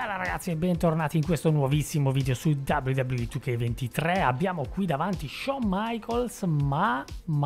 Bella ragazzi e bentornati in questo nuovissimo video su WWE 2K23. Abbiamo qui davanti Shawn Michaels, ma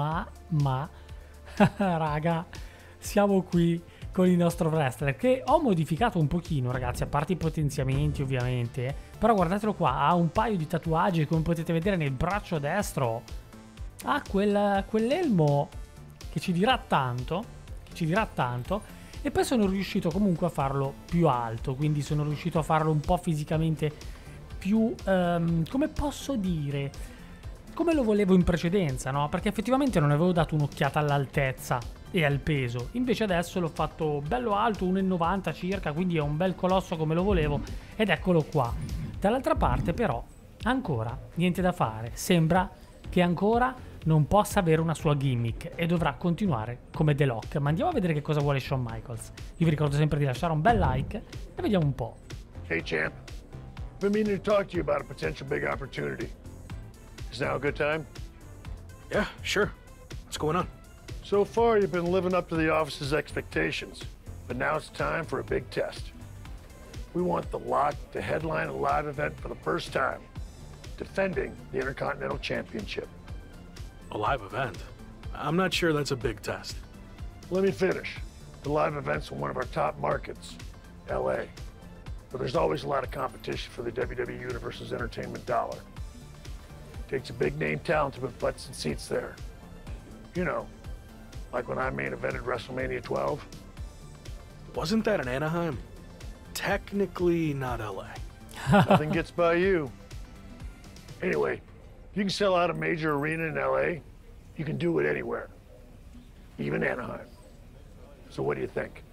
raga, siamo qui con il nostro wrestler che ho modificato un pochino ragazzi, a parte i potenziamenti ovviamente, però guardatelo qua, ha un paio di tatuaggi come potete vedere nel braccio destro, ha quell'elmo che ci dirà tanto, e poi sono riuscito comunque a farlo più alto, quindi sono riuscito a farlo un po' fisicamente più, come posso dire, come lo volevo in precedenza, no? Perché effettivamente non avevo dato un'occhiata all'altezza e al peso, invece adesso l'ho fatto bello alto, 1,90 circa, quindi è un bel colosso come lo volevo, ed eccolo qua. Dall'altra parte però ancora niente da fare, sembra che ancora non possa avere una sua gimmick e dovrà continuare come The Rock. Ma andiamo a vedere che cosa vuole Shawn Michaels. Io vi ricordo sempre di lasciare un bel like e vediamo un po'. Hey champ, been meaning to talk to you about a potential big opportunity. Is now a good time? Yeah, sure. What's going on? So far you've been living up to the office's expectations, but now it's time for a big test. We want the Lot to headline a live event for the first time, defending the Intercontinental Championship. A live event? I'm not sure that's a big test. Let me finish. The live event's in one of our top markets, LA. But there's always a lot of competition for the WWE Universe's entertainment dollar. Takes a big name talent to put butts and seats there. You know, like when I main evented WrestleMania 12. Wasn't that in Anaheim? Technically not LA. Nothing gets by you. Anyway, if you can sell out a major arena in LA, you can do it anywhere, even Anaheim. So what do you think?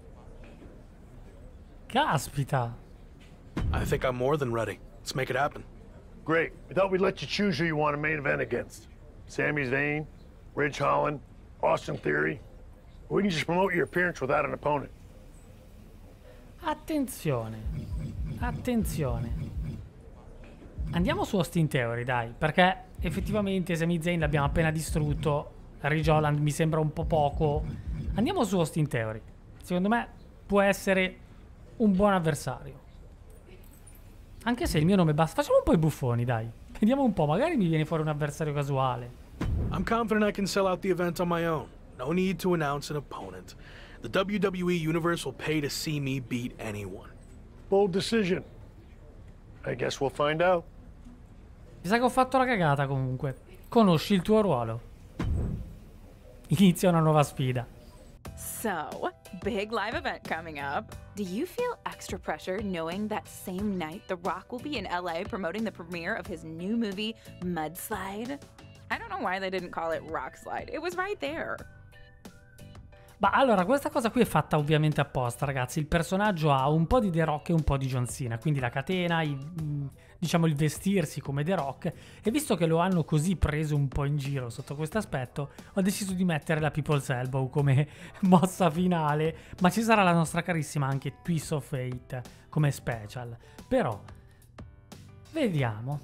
Caspita! I think I'm more than ready. Let's make it happen. Great. We thought we'd let you choose who you want to main event against. Sami Zayn, Ridge Holland, Austin Theory. Or we can just promote your appearance without an opponent. Attenzione, attenzione. Andiamo su Austin Theory, dai, perché effettivamente Sami Zayn l'abbiamo appena distrutto, Ridge Holland mi sembra un po' poco. Andiamo su Austin Theory. Secondo me può essere un buon avversario. Anche se il mio nome basta. Facciamo un po' i buffoni, dai. Vediamo un po', magari mi viene fuori un avversario casuale. I'm confident I can sell out the event on my own. No need to announce an opponent. The WWE Universe will pay to see me beat anyone. Bold decision. I guess we'll find out. Mi sa che ho fatto la cagata comunque. Conosci il tuo ruolo. Inizia una nuova sfida. So, big live event coming up. Do you feel extra pressure knowing that same night The Rock will be in LA promoting the premiere of his new movie, Mudslide? I don't know why they didn't call it Rock Slide. It was right there. Ma allora, questa cosa qui è fatta ovviamente apposta, ragazzi. Il personaggio ha un po' di The Rock e un po' di John Cena, quindi la catena, diciamo il vestirsi come The Rock. E visto che lo hanno così preso un po' in giro sotto questo aspetto, ho deciso di mettere la People's Elbow come mossa finale, ma ci sarà la nostra carissima anche Twist of Fate come special. Però, vediamo.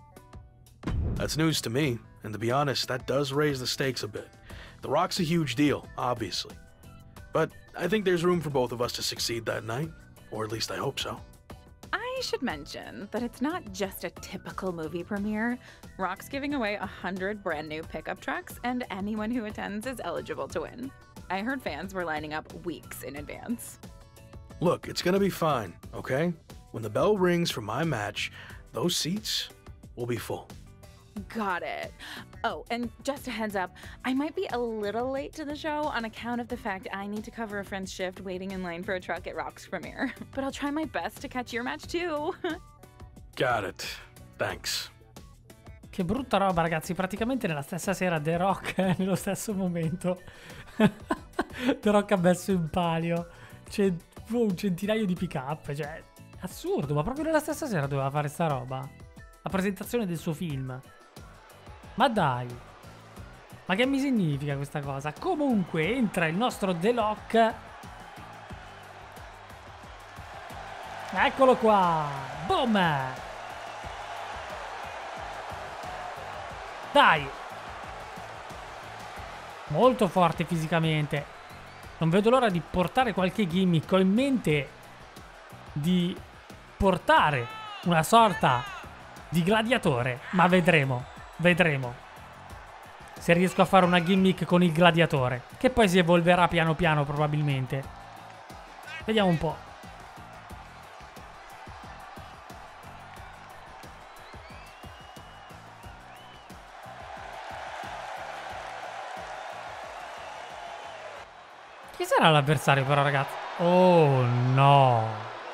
That's news to me, and to be honest, that does raise the stakes a bit. The Rock's a huge deal, obviously. But I think there's room for both of us to succeed that night, or at least I hope so. I should mention that it's not just a typical movie premiere. Rock's giving away 100 brand new pickup trucks, and anyone who attends is eligible to win. I heard fans were lining up weeks in advance. Look, it's gonna be fine, okay? When the bell rings for my match, those seats will be full. Got it. Oh, and just a heads up, I might be a little late to the show on account of the fact I need to cover a friend's shift waiting in line for a truck at Rock's premiere. But I'll try my best to catch your match too. Got it. Thanks. Che brutta roba, ragazzi. Praticamente nella stessa sera The Rock, nello stesso momento, The Rock ha messo in palio un centinaio di pick-up. Cioè, assurdo, ma proprio nella stessa sera doveva fare sta roba. La presentazione del suo film. Ma dai, ma che mi significa questa cosa? Comunque entra il nostro The Rock. Eccolo qua. Boom. Dai. Molto forte fisicamente. Non vedo l'ora di portare qualche gimmick. Ho in mente di portare una sorta di gladiatore, ma vedremo, vedremo se riesco a fare una gimmick con il gladiatore, che poi si evolverà piano piano probabilmente. Vediamo un po'. Chi sarà l'avversario però, ragazzi? Oh no.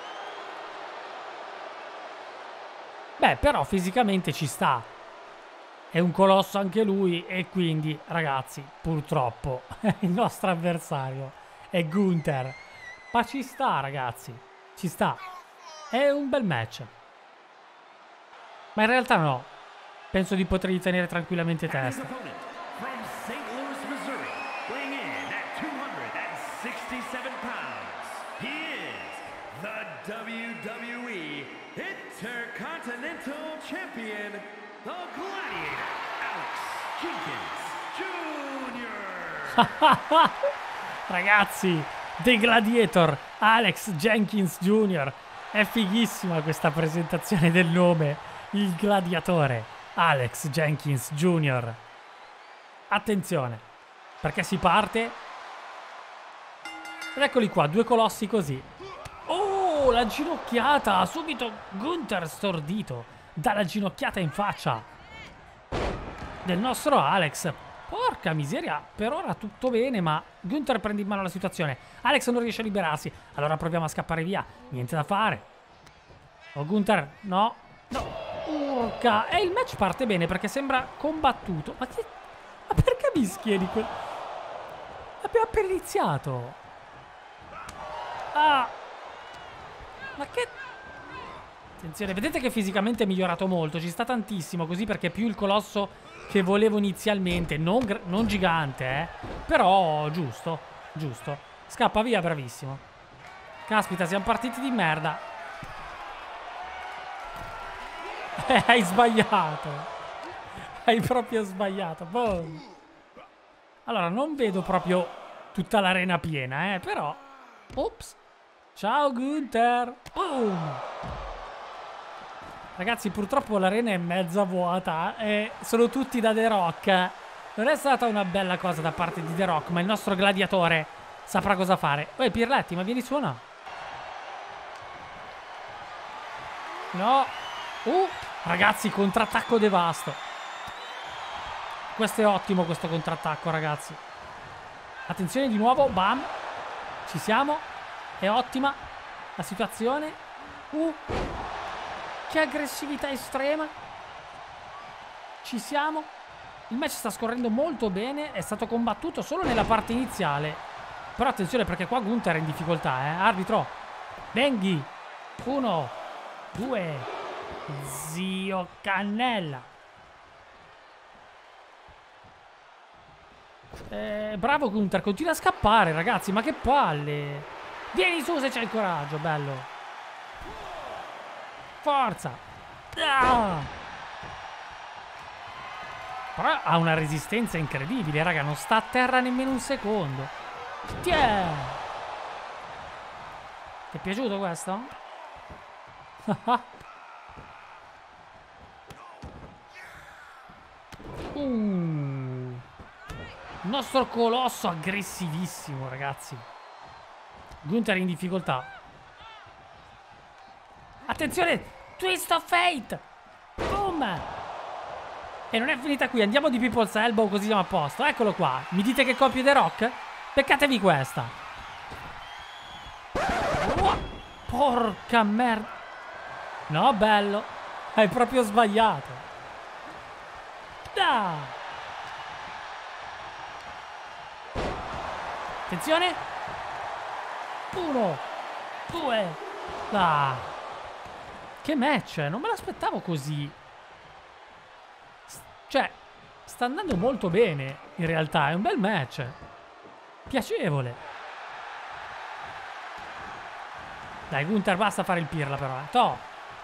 Beh, però fisicamente ci sta. È un colosso anche lui e quindi, ragazzi, purtroppo il nostro avversario è Gunther. Ma ci sta, ragazzi. Ci sta. È un bel match. Ma in realtà no. Penso di potergli tenere tranquillamente testa. From St. Louis, Missouri, weighing in at 267 pounds, he is the WWE Intercontinental Champion, the Gladiator, Alex Jenkins Jr. Ragazzi, The Gladiator, Alex Jenkins Jr. È fighissima questa presentazione del nome. Il gladiatore, Alex Jenkins Jr. Attenzione, perché si parte. Ed eccoli qua, due colossi così. Oh, la ginocchiata! Subito Gunther stordito dalla ginocchiata in faccia del nostro Alex. Porca miseria, per ora tutto bene, ma Gunther prende in mano la situazione. Alex non riesce a liberarsi, allora proviamo a scappare via. Niente da fare. Oh, Gunther, no, no. Urca, e il match parte bene perché sembra combattuto. Ma perché mi schieri quel... Abbiamo appena iniziato. Ah. Ma che... Attenzione, vedete che fisicamente è migliorato molto. Ci sta tantissimo così perché è più il colosso che volevo inizialmente. Non gigante, però giusto. Giusto. Scappa via, bravissimo. Caspita, siamo partiti di merda. Hai sbagliato. Hai proprio sbagliato. Boom. Allora, non vedo proprio tutta l'arena piena, però... Ops. Ciao, Gunther. Boom. Ragazzi, purtroppo l'arena è mezza vuota e sono tutti da The Rock. Non è stata una bella cosa da parte di The Rock, ma il nostro gladiatore saprà cosa fare. Uè, Pirletti, ma vieni su o no? No. Ragazzi, contrattacco devasto. Questo è ottimo, questo contrattacco, ragazzi. Attenzione di nuovo, bam. Ci siamo. È ottima la situazione. Che aggressività estrema. Ci siamo. Il match sta scorrendo molto bene. È stato combattuto solo nella parte iniziale. Però attenzione perché qua Gunther è in difficoltà, Arbitro. Venghi. 1, 2. Zio Cannella. Bravo Gunther, continua a scappare, ragazzi. Ma che palle. Vieni su se c'hai il coraggio, bello. Forza. Però ha una resistenza incredibile, raga. Non sta a terra nemmeno un secondo. Tiè. Ti è piaciuto questo? Il nostro colosso aggressivissimo, ragazzi. Gunther in difficoltà. Attenzione, twist of fate. Boom. E non è finita qui, andiamo di People's Elbow così siamo a posto. Eccolo qua, mi dite che copio The Rock? Peccatevi questa. Porca merda. No, bello. Hai proprio sbagliato. Attenzione. 1, 2. Che match, non me l'aspettavo così. Cioè, sta andando molto bene. In realtà è un bel match. Piacevole. Dai, Gunther, basta fare il pirla però, Toh.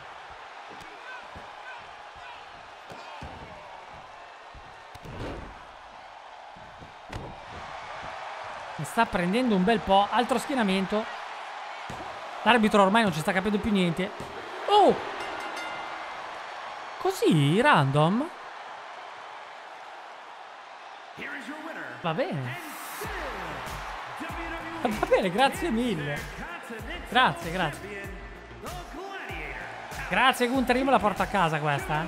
Mi sta prendendo un bel po'. Altro schienamento. L'arbitro ormai non ci sta capendo più niente. Così, random? Here is your winner. Va bene. WWE Va bene, grazie mille. Continental Grazie. Champion, the Gladiator. Grazie Gunther, io me la porto a casa questa.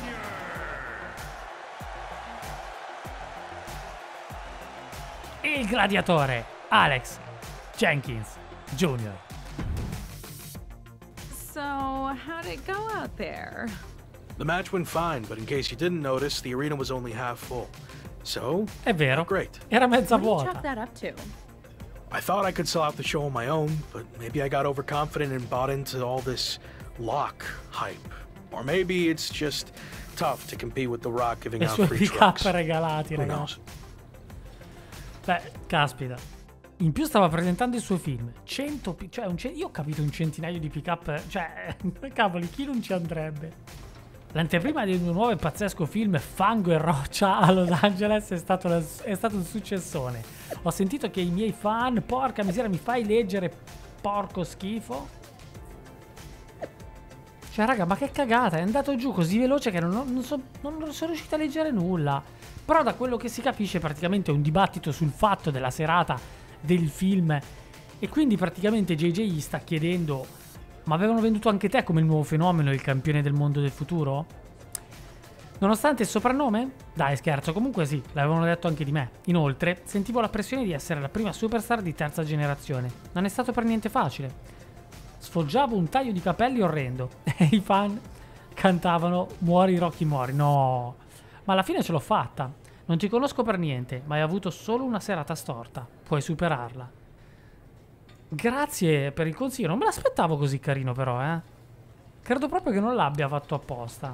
Il gladiatore, Alex Jenkins Jr. So, how'd it go out there? The match went fine, but in case you didn't notice, the arena was only half full. So, È vero, great. era mezza What do you chalk vuota. that up to? I thought I could sell out the show on my own, but maybe I got overconfident and bought into all this Lock hype. Or maybe it's just tough to compete with The Rock giving Le out sue free pick up trucks. regalati, Who ragazzi. knows? Beh, caspita. In più stava presentando il suo film. 100 cioè io ho capito un centinaio di pick up, cioè cavoli, chi non ci andrebbe? L'anteprima del mio nuovo e pazzesco film Fango e Roccia a Los Angeles è stato un successone. Ho sentito che i miei fan, porca miseria, mi fai leggere porco schifo. Cioè raga, ma che cagata, è andato giù così veloce che non sono riuscito a leggere nulla. Però da quello che si capisce praticamente è un dibattito sul fatto della serata del film. E quindi praticamente JJ gli sta chiedendo: ma avevano venduto anche te come il nuovo fenomeno, il campione del mondo del futuro? Nonostante il soprannome? Dai, scherzo, comunque sì, l'avevano detto anche di me. Inoltre, sentivo la pressione di essere la prima superstar di terza generazione. Non è stato per niente facile. Sfoggiavo un taglio di capelli orrendo e i fan cantavano "Muori Rocky muori". No, ma alla fine ce l'ho fatta. Non ti conosco per niente, ma hai avuto solo una serata storta. Puoi superarla. Grazie per il consiglio, non me l'aspettavo così carino però, eh. Credo proprio che non l'abbia fatto apposta.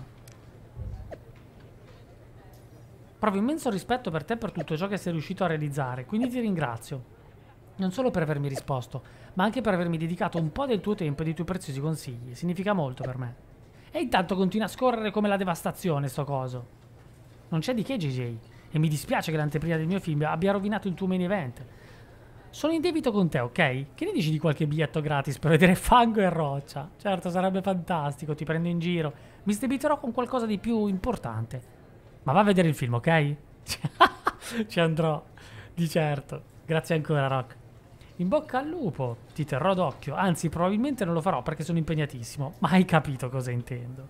Provo immenso rispetto per te e per tutto ciò che sei riuscito a realizzare, quindi ti ringrazio. Non solo per avermi risposto, ma anche per avermi dedicato un po' del tuo tempo e dei tuoi preziosi consigli. Significa molto per me. E intanto continua a scorrere come la devastazione sto coso. Non c'è di che, JJ, e mi dispiace che l'anteprima del mio film abbia rovinato il tuo main event. Sono in debito con te, ok? Che ne dici di qualche biglietto gratis per vedere Fango e Roccia? Certo, sarebbe fantastico, ti prendo in giro. Mi sdebiterò con qualcosa di più importante. Ma va a vedere il film, ok? Ci andrò, di certo. Grazie ancora, Rock. In bocca al lupo, ti terrò d'occhio. Anzi, probabilmente non lo farò perché sono impegnatissimo. Ma hai capito cosa intendo.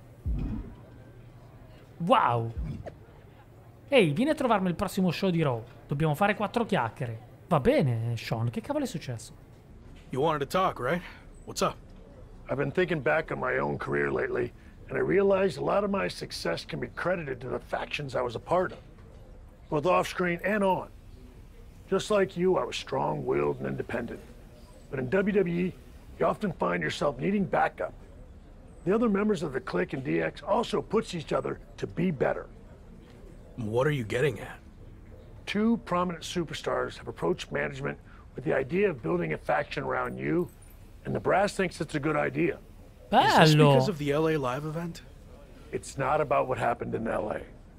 Wow! Ehi, vieni a trovarmi il prossimo show di Raw. Dobbiamo fare 4 chiacchiere. Va bene, Sean, che cavolo è successo? You wanted to talk, right? What's up? I've been thinking back on my own career lately, and I realized a lot of my success can be credited to the factions I was a part of, both off-screen and on. Just like you, I was strong-willed and independent. But in WWE, you often find yourself needing backup. The other members of the Clique and DX also push each other to be better. What are you getting at? 2 prominent superstars have approached management with the idea of building a faction around you, and the brass thinks it's a good idea. Is this Bello! because of the LA Live event? It's not about what happened in LA.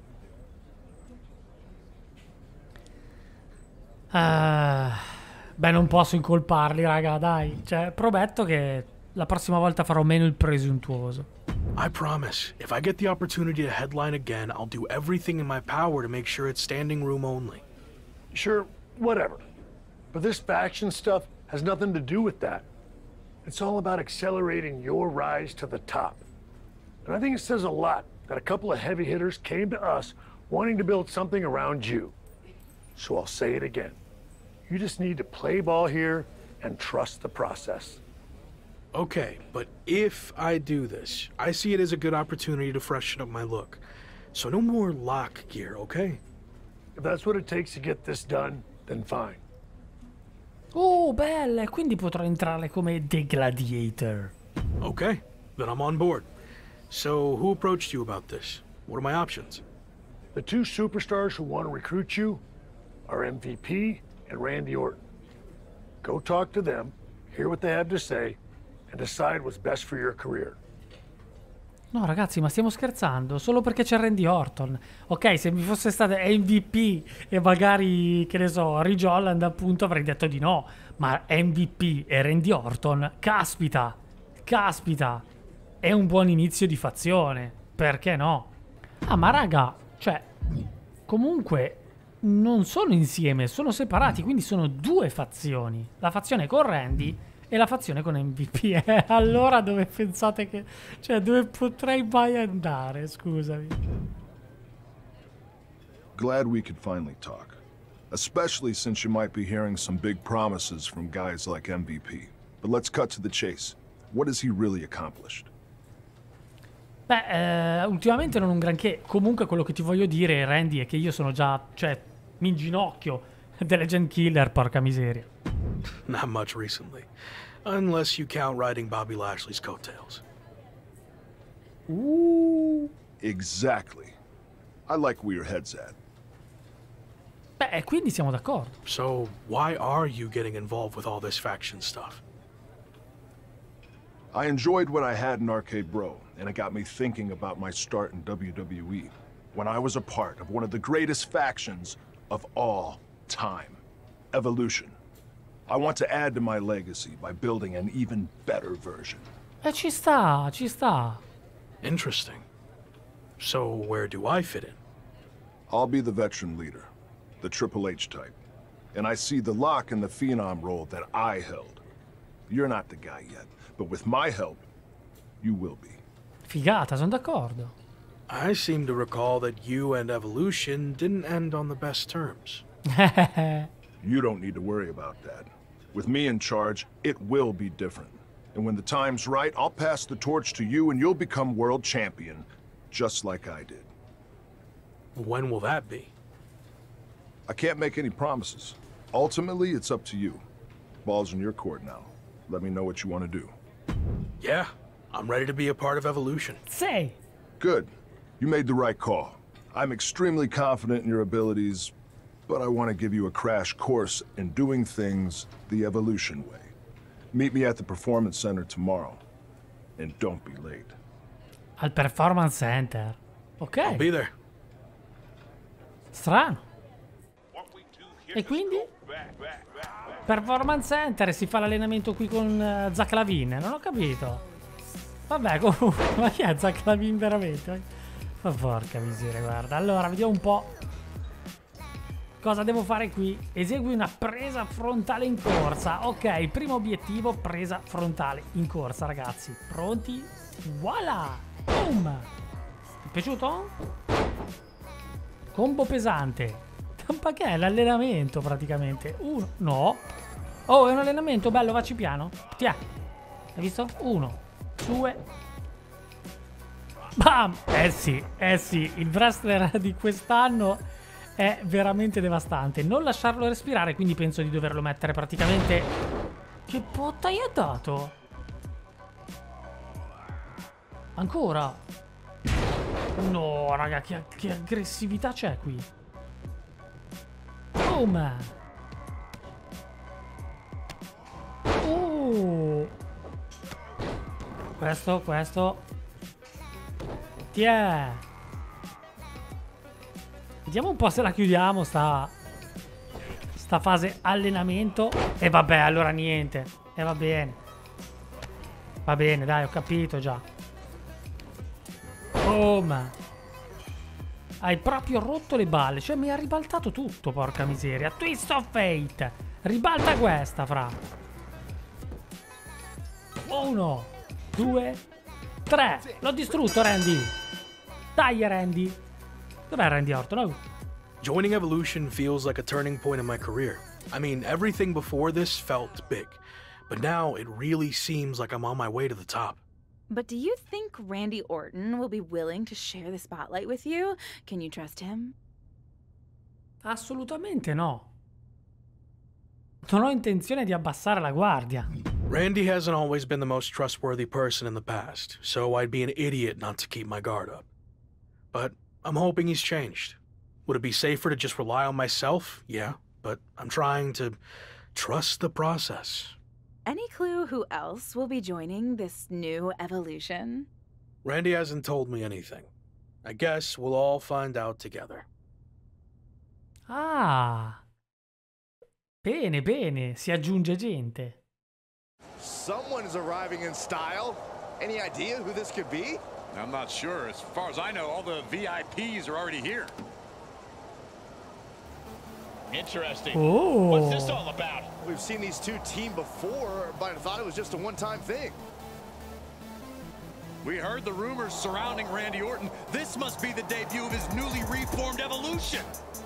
Beh, non posso incolparli, raga, dai. Cioè, prometto che la prossima volta farò meno il presuntuoso. I promise, if I get the opportunity to headline again, I'll do everything in my power to make sure it's standing room only. Sure, whatever. But this faction stuff has nothing to do with that. It's all about accelerating your rise to the top. And I think it says a lot that a couple of heavy hitters came to us wanting to build something around you. So I'll say it again. You just need to play ball here and trust the process. Okay, but if I do this, I see it as a good opportunity to freshen up my look. So no more lock gear, okay? If that's what it takes to get this done, then fine. Oh, belle! Quindi potrò entrare come The Gladiator. Okay, then I'm on board. So who approached you about this? What are my options? The 2 superstars who want to recruit you are MVP and Randy Orton. Go talk to them, hear what they have to say, and decide what's best for your career. No, ragazzi, ma stiamo scherzando? Solo perché c'è Randy Orton. Ok, se mi fosse stato MVP e magari, che ne so, Ridge Holland, appunto, avrei detto di no. Ma MVP e Randy Orton, caspita, caspita, è un buon inizio di fazione. Perché no? Ah, ma raga, cioè, comunque non sono insieme, sono separati, quindi sono due fazioni. La fazione con Randy e la fazione con MVP. Allora dove pensate che... Cioè, dove potrei mai andare, scusami. Glad we could finally talk. Especially since you might be hearing some big promises from guys like MVP. But let's cut to the chase. What has he really accomplished? Beh, ultimamente non un granché. Comunque quello che ti voglio dire, Randy, è che io sono già, cioè, in ginocchio The Legend Killer, porca miseria. Not much recently. Unless you count riding Bobby Lashley's coattails. Exactly. I like where your head's at. Beh, quindi siamo d'accordo. So, why are you getting involved with all this faction stuff? I enjoyed what I had in Arcade Bro, and it got me thinking about my start in WWE, when I was a part of one of the greatest factions of all time, Evolution. I want to add to my legacy by building an even better version. Ci sta, ci sta. Interesting. So, where do I fit in? I'll be the veteran leader, the Triple H type, and I see the Lock in the Phenom role that I held. You're not the guy yet, but with my help, you will be. Figata, sono d'accordo. I seem to recall that you and Evolution didn't end on the best terms. You don't need to worry about that. With me in charge, it will be different. And when the time's right, I'll pass the torch to you and you'll become world champion, just like I did. When will that be? I can't make any promises. Ultimately, it's up to you. Ball's in your court now. Let me know what you want to do. Yeah, I'm ready to be a part of Evolution. Sei. Good. You made the right call. I'm extremely confident in your abilities, but I want to give you a crash course in doing things the Evolution way. Meet me at the Performance Center tomorrow. And don't be late. Al Performance Center. Ok. I'll be there. Strano. E quindi? Performance Center, si fa l'allenamento qui con Zach Lavin. Non ho capito. Vabbè, comunque, ma chi è Zach Lavin veramente? Ma porca miseria, guarda. Allora, vediamo un po'. Cosa devo fare qui? Esegui una presa frontale in corsa. Ok, primo obiettivo, presa frontale in corsa, ragazzi. Pronti? Voilà! Boom! Ti è piaciuto? Combo pesante. Ma che è l'allenamento praticamente? Uno. No. Oh, è un allenamento bello, vacci piano. Tiè. Hai visto? 1, 2. Bam! Eh sì, il wrestler di quest'anno è veramente devastante. Non lasciarlo respirare, quindi penso di doverlo mettere praticamente... Che botta gli ha dato? Ancora? No, raga, che aggressività c'è qui? Boom! Questo. Tiè! Vediamo un po' se la chiudiamo sta fase allenamento. E vabbè, allora niente. E va bene. Va bene, dai, ho capito già. Boom! Hai proprio rotto le balle. Cioè, mi ha ribaltato tutto, porca miseria. Twist of Fate. Ribalta questa, fra. 1, 2, 3. L'ho distrutto, Randy. Dai, Randy. Dov'è Randy Orton? Oh. Joining Evolution feels like a turning point in my career. I mean, everything before this felt big. But now it really seems like I'm on my way to the top. But do you think Randy Orton will be willing to share the spotlight with you? Can you trust him? Assolutamente no. Non ho intenzione di abbassare la guardia. Randy hasn't always been the most trustworthy person in the past, so I'd be an idiot not to keep my guard up. But I'm hoping he's changed. Would it be safer to just rely on myself? Yeah, but I'm trying to trust the process. Any clue who else will be joining this new evolution? Randy hasn't told me anything. I guess we'll all find out together. Ah. Bene, bene, si aggiunge gente. Someone's arriving in style. Any idea who this could be? I'm not sure. As far as I know, all the VIPs are already here. Interesting. Oh. What's this all about? We've seen these two team before, but I thought it was just a one-time thing. We heard the rumors surrounding Randy Orton. This must be the debut of his newly reformed Evolution.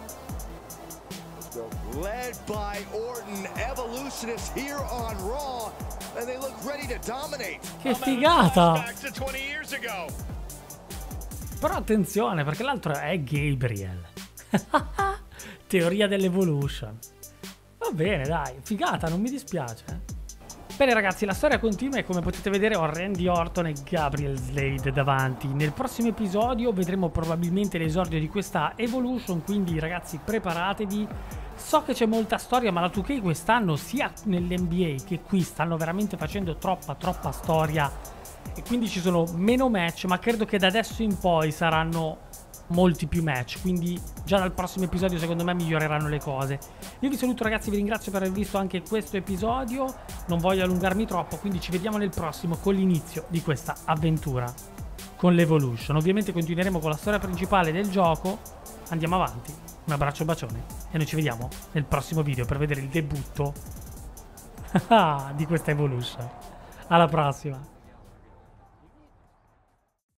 Led by Orton, Evolution is here on Raw, and they look ready to dominate. Che figata! Back to 20 years ago. Però attenzione, perché l'altro è Gabriel. Teoria dell'Evolution. Va bene, dai, figata, non mi dispiace. Bene ragazzi, la storia continua e come potete vedere ho Randy Orton e Gabriel Slade davanti. Nel prossimo episodio vedremo probabilmente l'esordio di questa Evolution, quindi ragazzi preparatevi. So che c'è molta storia, ma la 2K quest'anno sia nell'NBA che qui stanno veramente facendo troppa storia e quindi ci sono meno match, ma credo che da adesso in poi saranno molti più match, quindi già dal prossimo episodio secondo me miglioreranno le cose. Io vi saluto ragazzi, vi ringrazio per aver visto anche questo episodio, non voglio allungarmi troppo, quindi ci vediamo nel prossimo con l'inizio di questa avventura con l'Evolution. Ovviamente continueremo con la storia principale del gioco, andiamo avanti, un abbraccio, un bacione e noi ci vediamo nel prossimo video per vedere il debutto di questa Evolution. Alla prossima!